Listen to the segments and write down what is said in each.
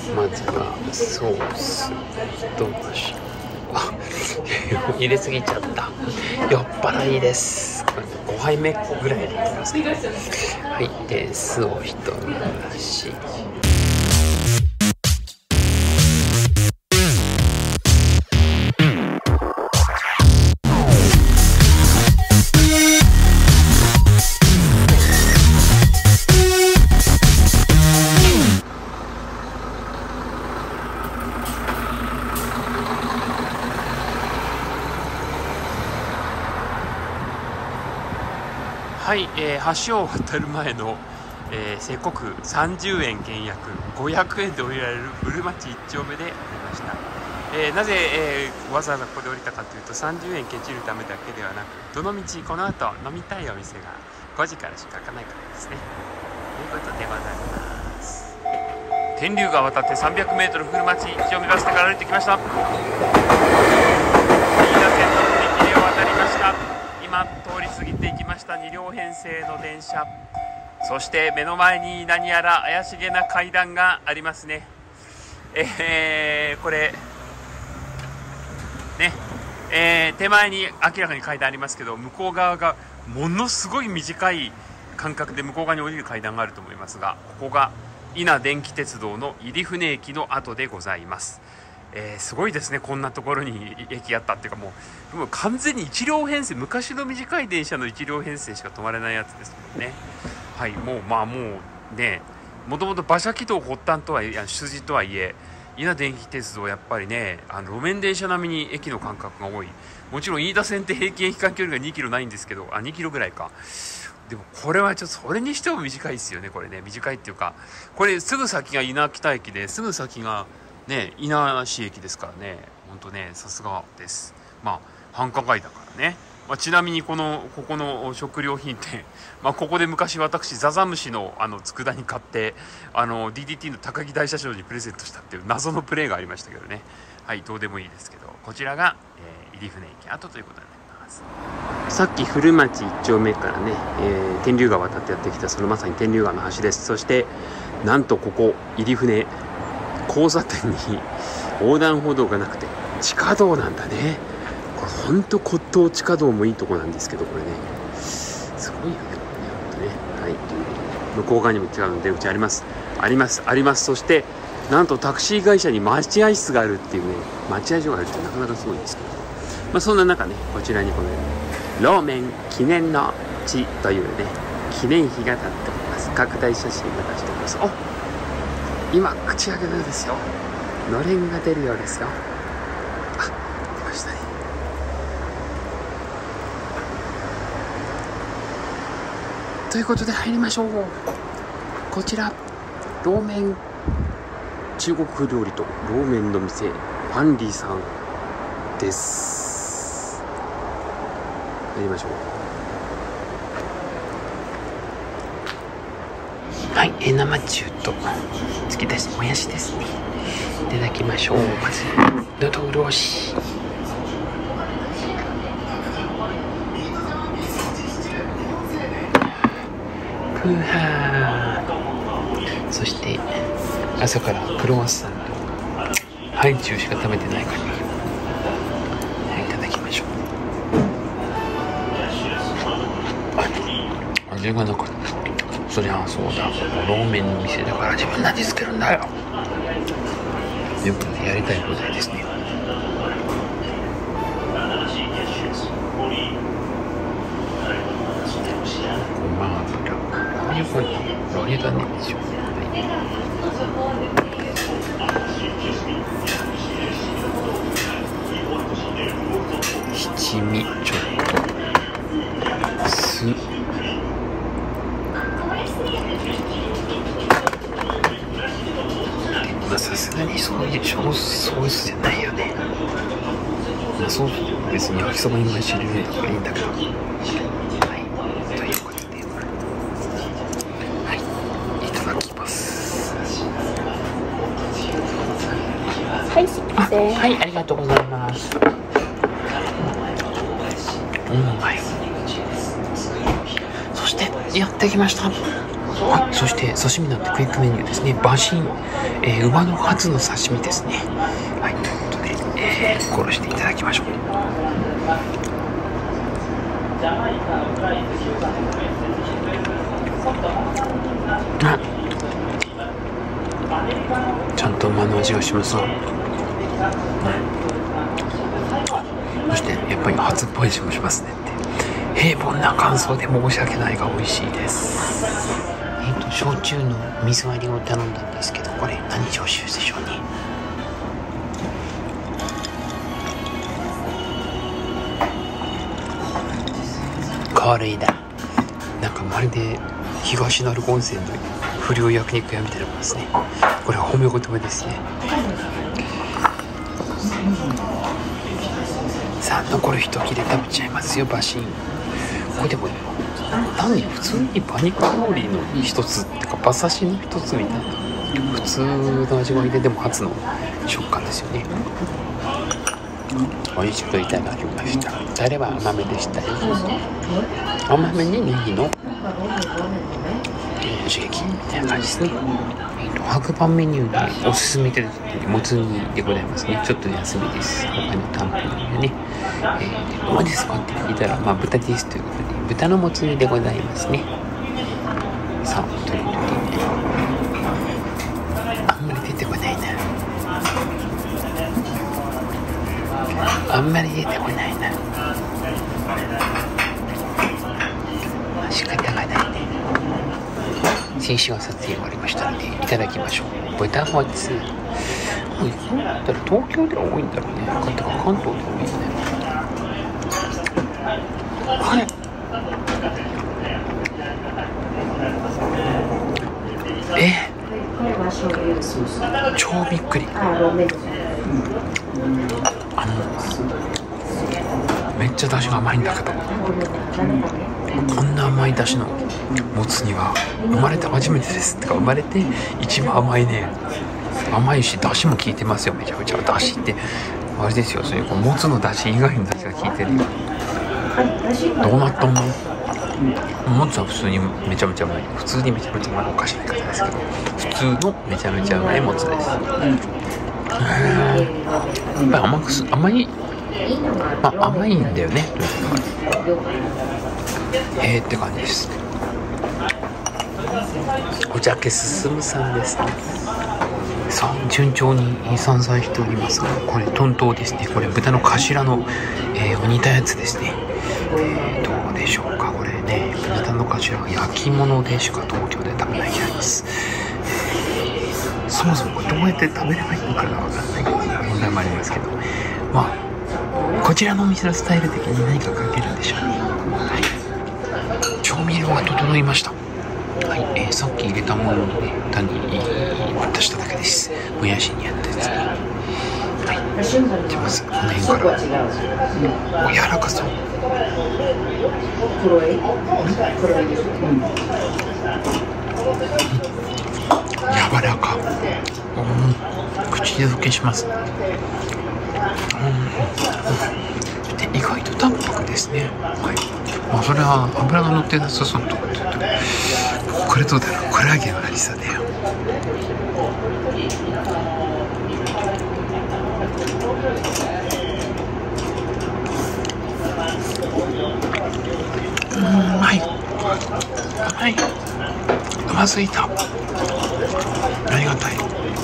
まずはソースとマッシュ、あ入れすぎちゃった。酔っ払いです。5杯目ぐらいでいきますね。はい、で酢を一回し、はい、橋を渡る前の、西国30円減約500円で降りられる古町1丁目で降りました。なぜ、わざわざここで降りたかというと、30円ケチるためだけではなく、どのみちこの後飲みたいお店が5時からしか開かないからですね。ということでございます。天竜川渡って 300m 古町1丁目バス停から歩いてきました。飯田線の踏切を渡りました。今通り過ぎていきました2両編成の電車、そして目の前に何やら怪しげな階段がありますね。これね、手前に明らかに階段ありますけど、向こう側がものすごい短い間隔で向こう側に降りる階段があると思いますが、ここが伊那電気鉄道の入船駅の跡でございます。すごいですね、こんなところに駅あったっていうか、もう完全に1両編成、昔の短い電車の1両編成しか止まれないやつですもんね。はい、もうね、もともと馬車軌道発端とはいえ、出自とはいえ、伊那電気鉄道やっぱりね、路面電車並みに駅の間隔が多い。もちろん飯田線って平均駅間距離が2キロないんですけど、2キロぐらいか。でもこれはちょっとそれにしても短いですよね。これね、短いっていうか、これすぐ先が伊那北駅で、すぐ先がね、伊那市駅ですからね、本当ね、さすがです。繁華街だからね。ちなみにここの食料品店、ここで昔私ザザムシの佃煮買ってDDT の高木大社長にプレゼントしたっていう謎のプレーがありましたけどね。はい、どうでもいいですけど、こちらが、入船駅跡ということになります。さっき古町1丁目からね、天竜川渡ってやってきた、そのまさに天竜川の橋です。そしてなんとここ入船交差点に横断歩道がなくて地下道なんだね。これほんと骨董地下道もいいとこなんですけど、これねすごいよね、これね、本当ね。はい、向こう側にも違うの出口あります。そしてなんとタクシー会社に待合室があるっていうね、待合所があるってなかなかすごいんですけど、そんな中ね、こちらにこのローメン記念の地というね記念碑が立っております。拡大写真が出しております。今口開けたんですよ。のれんが出るようですよ。出ましたね。ということで入りましょう。こちらローメン中国風料理とローメンの店ファンリーさんです。入りましょう。はい、生中と突き出しもやしですね。いただきましょう。まず喉潤し。ふはー。そして朝からクロワッサンとハイチュウしか食べてないから、いただきましょう。味がなかった。そりゃそうだ、ローメンの店だから自分で味付けるんだよ。よくやりたい放題ですね。ごま油、これ揚げだね。七味ちょっと、酢、さすがにそういうソースじゃないよね。ソースでも別に焼きそばにマッシュルームとかいいんだけど。はい、ということで、はい、いただきます。 はい、すいません。 はい、ありがとうございます。うまい。そしてやってきました。 はい、そして刺身なんてクイックメニューですね。馬身、馬のハツの刺身ですね。はい、ということで、殺していただきましょう。あ、ちゃんと馬の味がしますわ。そしてやっぱり初っぽい味もしますねって。平凡な感想で申し訳ないが美味しいです。焼酎の水割りを頼んだんですけど、これ何焼酎でしょうね。これだ。なんかまるで東鳴子温泉の不良焼肉屋みたいなものですね。これは褒め言葉ですね。さあ残る一切れ食べちゃいますよ。馬身これでも普通に馬肉料理の一つってか馬刺しの一つみたいな普通の味わいで、でも初の食感ですよね。美味しくいただきました。タレは甘めでしたよ。甘めにネギの刺激みたいな感じですね。白パンメニューでおすすめいただいているもつ煮でございますね。ちょっと安めです。他の単品でね、馬ですかって聞いたら、豚ですということで、豚のもつ煮でございますね。さあ、ということで、あんまり出てこないな。あんまり出てこないな。仕方がないね。静止画撮影終わりましたのでいただきましょう。豚もつ。そうだったら東京では多いんだろうね。関東では多いよね。はい。超びっくり。めっちゃ出汁が甘いんだけど、こんな甘い出汁のもつ煮は生まれて初めてですってか、生まれて一番甘いね。甘いし出汁も効いてますよ。めちゃめちゃ出汁ってあれですよ。そういうもつの出汁以外の出汁が効いてるよ。どうなったの？もつは普通にめちゃめちゃうまい。普通にめちゃめちゃうまいおかしな言い方ですけど、普通のめちゃめちゃうまいもつです。やっぱり甘い、甘いんだよね。って感じです。お茶け進さんですね。さあ順調に散々しておりますが、これ豚頭ですね。これ豚の頭の、煮たやつですね。どうでしょうか。これね、豚の頭は焼き物でしか東京で食べない気がします。そもそもこれどうやって食べればいいのかが分からない問題もありますけど、こちらのお店のスタイル的に何かかけるんでしょうね。はい、調味料が整いました。はい、さっき入れたもので単に渡しただけです。もやしにやったやつね。はい、じゃあまずこの辺からお柔らかそう。柔らか。口で溶けします。で意外と淡白ですね。はい。それは油が乗ってなさそうなところで言うと、これどうだろう。コラーゲンはありそうだよ。はい。はい。甘すぎた。ありがたい。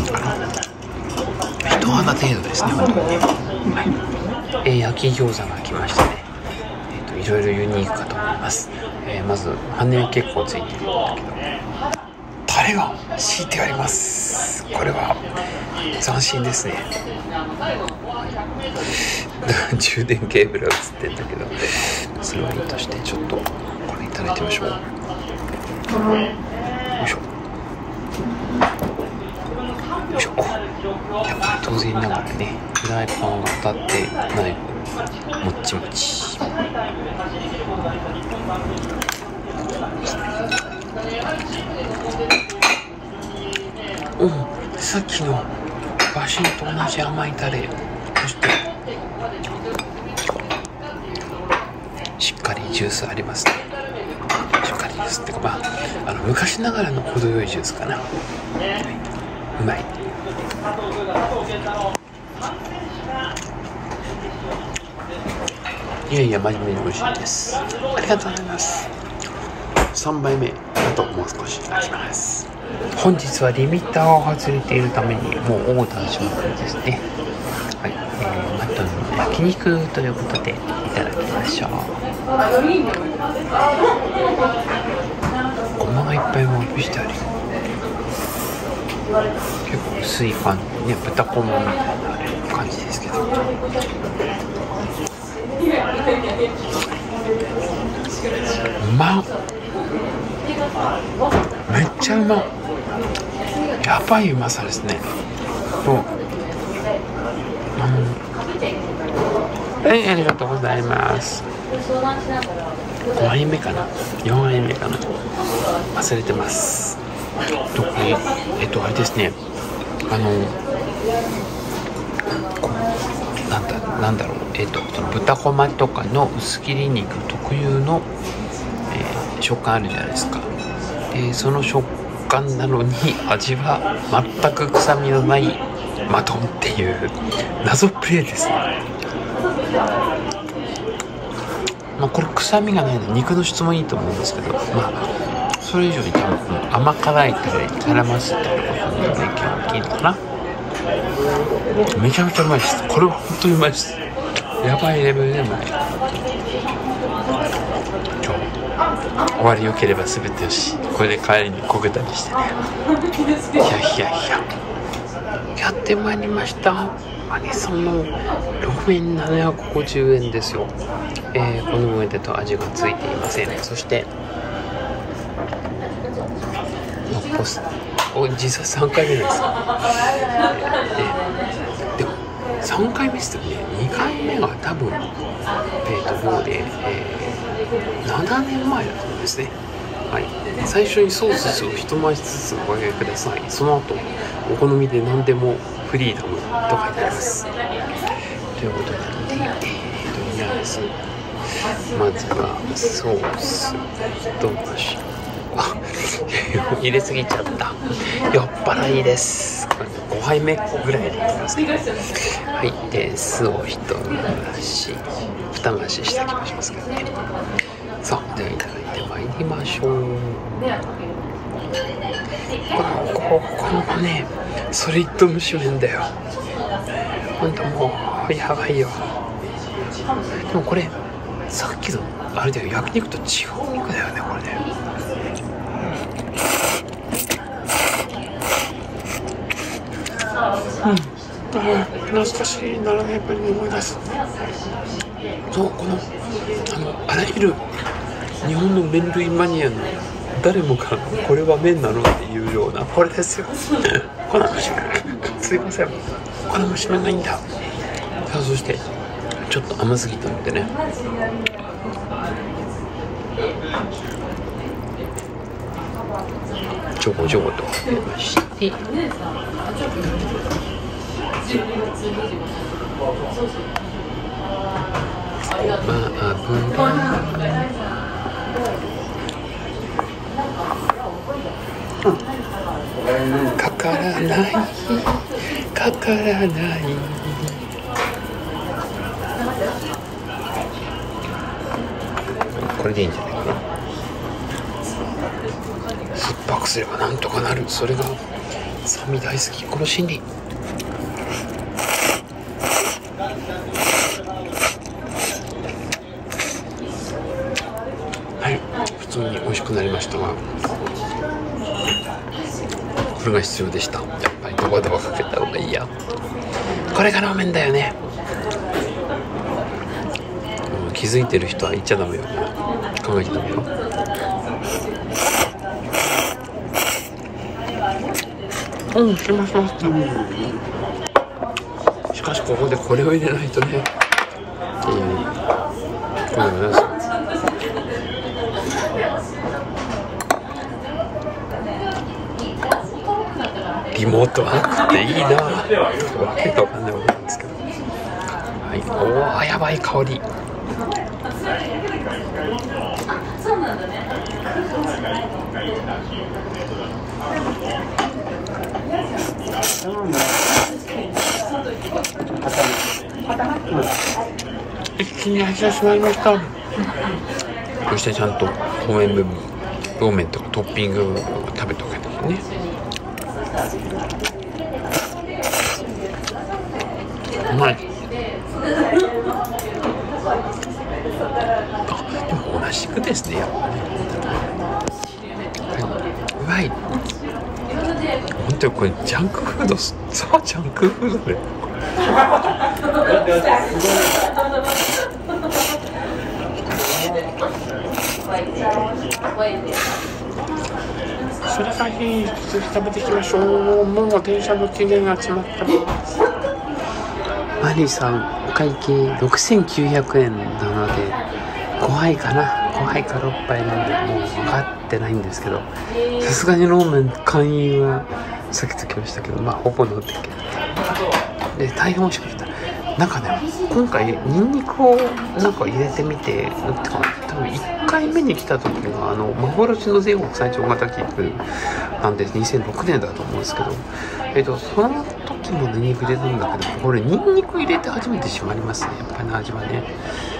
一花程度ですね、本当にね。はい。焼き餃子が来ましたね。いろいろユニークかと思います。まず羽結構ついてるんだけど、タレが敷いてあります。これは斬新ですね。充電ケーブルが映ってるんだけど、それはいいとして、ちょっとこれいただいてみましょう。よいしょ。よいしょ。やっぱり当然ながらね、フライパンが当たってない分もっちもち。さっきの馬身と同じ甘いタレ、そしてしっかりジュースありますね。しっかりースっていうか、昔ながらの程よいジュースかな。うまい。いやいや、真面目に美味しいです。ありがとうございます。3杯目あともう少しあります。本日はリミッターを外れているためにもうオーダーしますですね。はい、マトンの焼肉ということでいただきましょう。ごまがいっぱいまぶしてある。結構薄い感じね、豚こまみたいな感じですけど、うまっ、めっちゃうまっ、やばいうまさですね。はい、ありがとうございます。5杯目かな、4杯目かな、忘れてます。これあれですね、なんだろう、その豚こまとかの薄切り肉特有の、食感あるじゃないですか。その食感なのに味は全く臭みのないマトンっていう謎プレイですね。これ臭みがないので肉の質もいいと思うんですけど、それ以上に多分甘辛いタレに絡ませてることの影響が大きいのかな。めちゃめちゃうまいです。これは本当にうまいです。やばいレベルでうまい。終わり良ければ全てよし。これで帰りにこけたりしてね。やってまいりました。マネソンのロメン750円ですよ。この上でと味がついていません。そして実は3回目なんですよ。でも3回目ですよね。2回目が多分もうで、7年前だと思うんですね。はい、最初にソースを一回しずつおかけください。その後お好みで何でもフリーダムと書いてあります。ということなので、まずはソースとマッシュ、入れすぎちゃった。酔っ払いです。5杯目ぐらいでいきますね。はい、で酢を一回し二回ししていきますけどね。さあ、ではいただいてまいりましょう。このね、ソリッド蒸し麺だよ。ほんともうやばいよ。でもこれさっきのあれだよ、焼肉と違う肉だよね、これね。懐かしい7年ぶりに思い出す。そう、あらゆる日本の麺類マニアの誰もがこれは麺なのっていうようなこれですよ。この蒸し麺、すいません、この蒸し麺がいいんだ。さあ、そしてちょっと甘すぎたのでね、ちょこちょこと入れまして、ごま油、かからないかからない。これでいいんじゃないかな。酸っぱくすればなんとかなる。それが酸味大好き、この心理。はい、普通に美味しくなりましたが、これが必要でした。やっぱりドバドバかけた方がいいや。これがラーメンだよね。気づいてる人は言っちゃダメよ。考えちゃダメよ。しました。しかしここでこれを入れないとねっていう。これです。リモートワークっていいな。わけがわかんないわけなんですけど。はい、おー、やばい香り。 一気に味がしまいました。そしてちゃんと表面部分、表面とかトッピングを食べておけばいいね。うまい。でも同じくですね。うまい。本当にこれジャンクフード、そうジャンクフードで。それからいい食べていきましょう。もう電車の期限が詰まってます。マリーさんお会計6900円なので5杯かな、5杯か6杯なんでもう分かってないんですけど、さすがにローメン会員は避けときましたけど、まあほぼのってで大変美味しかった。なんかね、今回ニンニクをなんか入れてみて、多分1回目に来た時が幻の全国最長型キックなんで2006年だと思うんですけど、その時もニンニク入れるんだけど、これニンニク入れて初めて締まりますね、やっぱり味はね。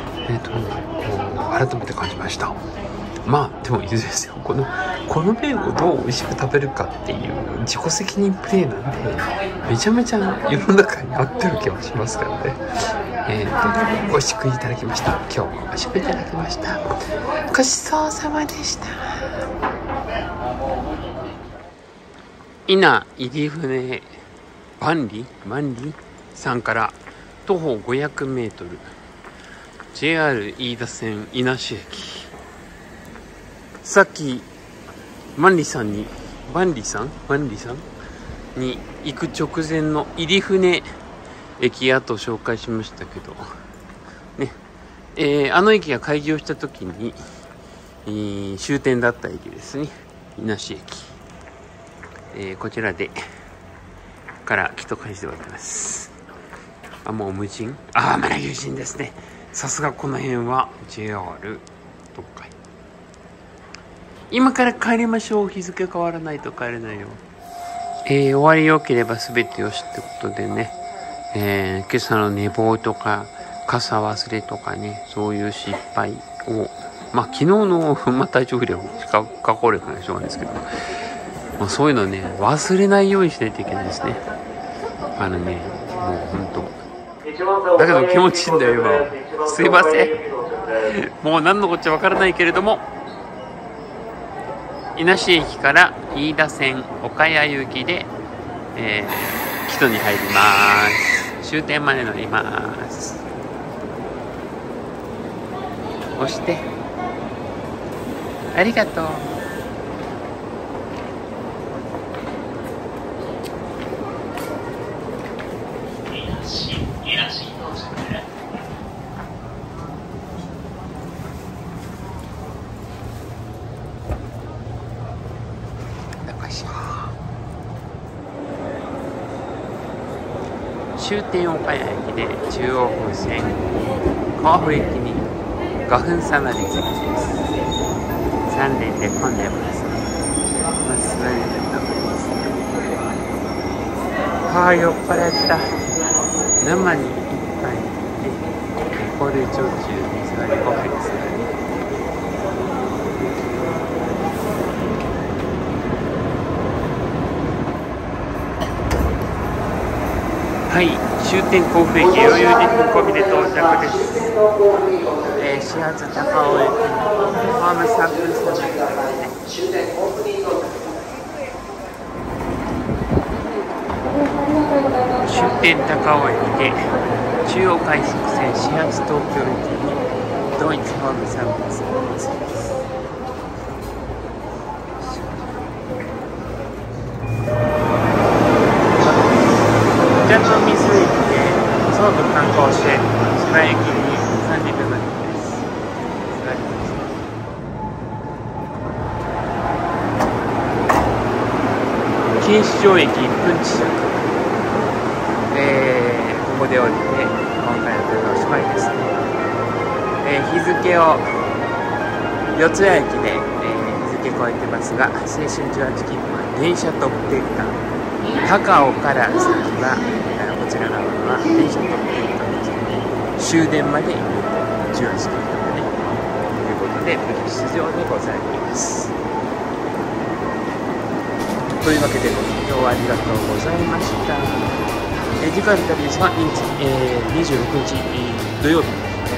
改めて感じました。まあでもいいですよ、この麺をどう美味しく食べるかっていう自己責任プレイなんで、めちゃめちゃ世の中に合ってる気はしますからね。美味しくいただきました。今日も美味しくいただきました。ごちそうさまでした。伊那入船万里さんから徒歩500メートル JR 飯田線伊那市駅。さっき万里さんに行く直前の入船駅やと紹介しましたけどね、あの駅が開業した時に、終点だった駅ですね、伊那市駅。こちらでから木戸開始でございます。もう無人、まだ有人ですね。さすがこの辺は JR 東海。今から帰りましょう。日付変わらないと帰れないよ。終わり良ければ全てよしってことでね、今朝の寝坊とか傘忘れとかね、そういう失敗を、昨日の体調不良しか過去力がしょうがないですけど、そういうのね忘れないようにしないといけないですね。もう本当だけど気持ちいいんだよ今。すいません、もう何のこっちゃわからないけれども、伊那市駅から飯田線岡谷行きで、木戸に入ります。終点まで乗ります。押してありがとう。終点岡谷駅で中央本線甲府駅に5分差まで着きです。3連で混んでますね。座れるところですね。酔っ払った。生に1杯でこれ焼酎水割り5杯ですね。はい、終点甲府駅余裕10分込みで到着です。始発高尾駅ホーム3分差ですね。終点高尾駅で中央快速線始発東京駅に同一ホーム3分差です。ジャント水駅で総武観光して芝駅に30分までです。錦糸町駅1分遅刻。ここで降りて今回の旅はおしまいですね。日付を四ツ谷駅で、日付超えてますが、青春18切符は電車特典館、高尾から先はこちら側は電車特典館ですね。終電まで18切符でね、ということで無料出場でございます。というわけでご視聴ありがとうございました。次回の旅ですが、26日土曜日、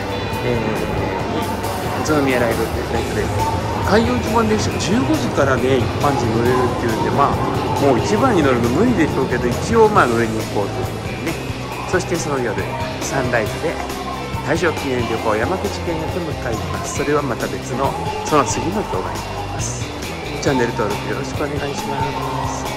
宇都宮ライブナイトで開業一番電車15時からね一般人乗れるっていうんで、もう一番に乗るの無理でしょうけど、一応乗りに行こうということでね。そしてその夜サンライズで大正記念旅行山口県へと向かいます。それはまた別のその次の動画になります。チャンネル登録よろしくお願いします。